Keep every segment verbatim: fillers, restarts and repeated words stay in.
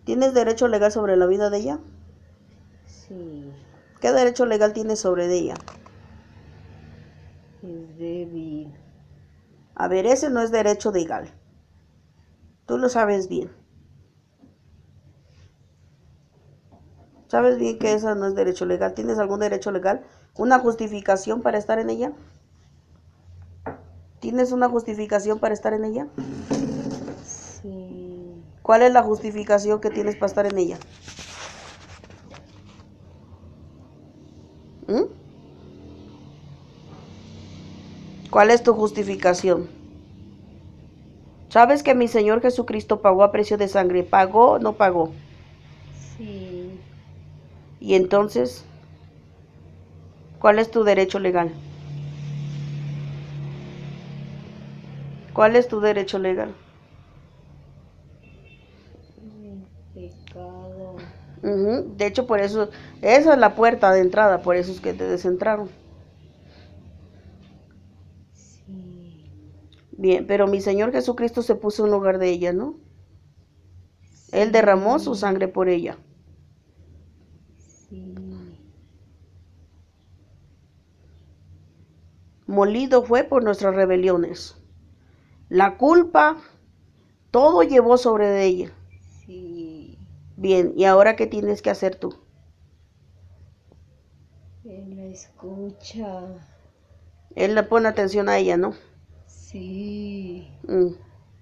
¿Tienes derecho legal sobre la vida de ella? Sí. ¿Qué derecho legal tienes sobre de ella? Es débil. A ver, ese no es derecho legal. Tú lo sabes bien. ¿Sabes bien que eso no es derecho legal? ¿Tienes algún derecho legal? ¿Una justificación para estar en ella? ¿Tienes una justificación para estar en ella? Sí. ¿Cuál es la justificación que tienes para estar en ella? ¿Mm? ¿Cuál es tu justificación? ¿Sabes que mi Señor Jesucristo pagó a precio de sangre? ¿Pagó o no pagó? Sí. Y entonces, ¿cuál es tu derecho legal? ¿Cuál es tu derecho legal? El pecado. Uh-huh. De hecho, por eso, esa es la puerta de entrada, por eso es que te desentraron. Sí. Bien, pero mi Señor Jesucristo se puso en lugar de ella, ¿no? Sí. Él derramó su sangre por ella. Sí. Molido fue por nuestras rebeliones. La culpa, todo llevó sobre de ella. Sí. Bien, ¿y ahora qué tienes que hacer tú? Él la escucha. Él le pone atención a ella, ¿no? Sí. Mm.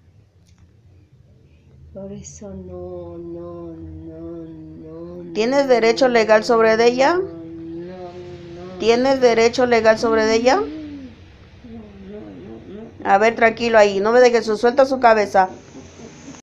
Por eso no, no, no, no. ¿Tienes derecho legal sobre de ella? No, no, no. ¿Tienes derecho legal sobre de ella? No, no, no, no. A ver, tranquilo ahí, no me dejes, suelta su cabeza.